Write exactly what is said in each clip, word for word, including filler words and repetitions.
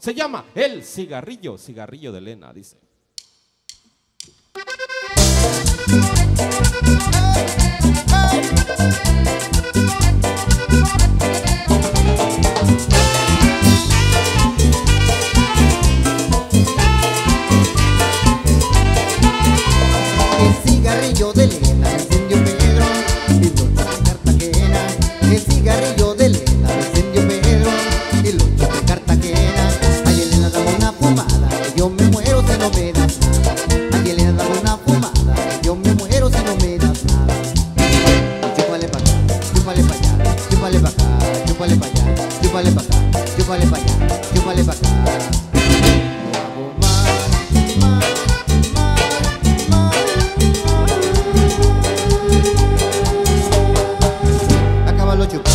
Se llama El Cigarrillo, Cigarrillo de Elena, dice. El cigarrillo de Elena encendió Pedro y lo echó de Cartagena. El cigarrillo de Elena encendió Pedro y lo echó de Cartagena. Ay, Elena, dame una fumada, que yo me muero si no me das nada. Ay, Elena, dame una fumada, que yo me muero si no me das nada. Chúpale pa' acá, chúpale pa' allá, chúpale pa' acá, chúpale pa' allá, chúpale pa' acá, chúpale pa' allá, chúpale pa' acá. No hago más, más. Acábalo chupar.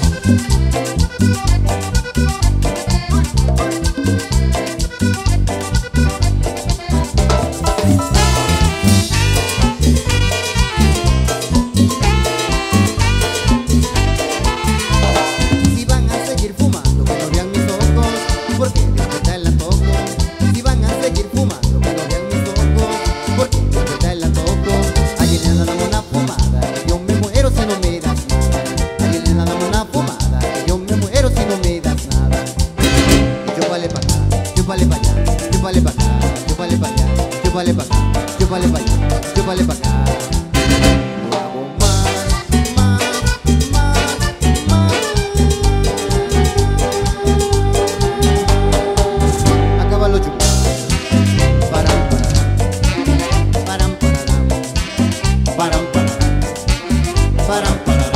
Si van a seguir fumando, que no vean mis ojos, porque después te la toco. Si van a seguir fumando, que no vean mis ojos, porque después te la toco. Ay, Elena, dame una fumada, que yo me muero si no me das nada. Ay, Elena, dame una fumada, que yo me muero si no me das nada. Y chúpale pa' acá, chúpale pa' allá, chúpale pa' acá, chúpale pa' allá, chúpale pa' acá, chúpale pa' allá, chúpale pa' acá. No hago más, más, más, más. Acábalo chupar. Param, pararam. Param, pararam. Param, pararam. Param, pararam.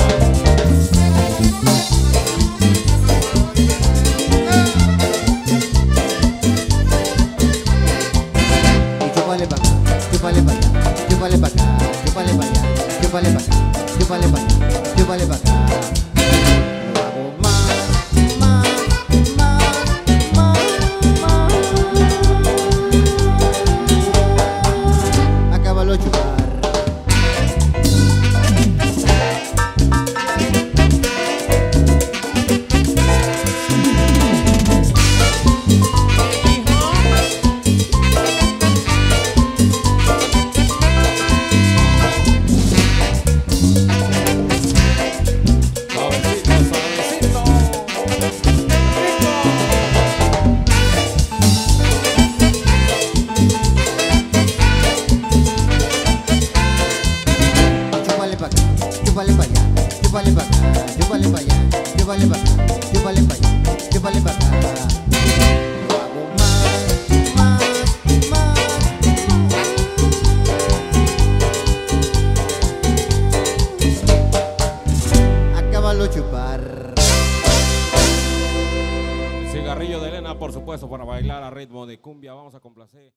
Y chúpale pa' acá, chúpale pa' allá, chúpale pa' acá, chúpale pa' allá, chúpale pa' acá, chúpale pa' allá, chúpale pa' acá. No hago más, más, más, más, más. Acábalo chupar. Suavecito, suavecito. Chúpale pa' acá, chúpale pa' allá, chúpale pa' acá, chúpale pa' allá, chúpale pa' acá, chúpale pa' allá, chúpale pa' acá. No hago más, más, más. Acábalo chupar. Cigarrillo de Elena, por supuesto, para bailar a ritmo de cumbia. Vamos a complacer.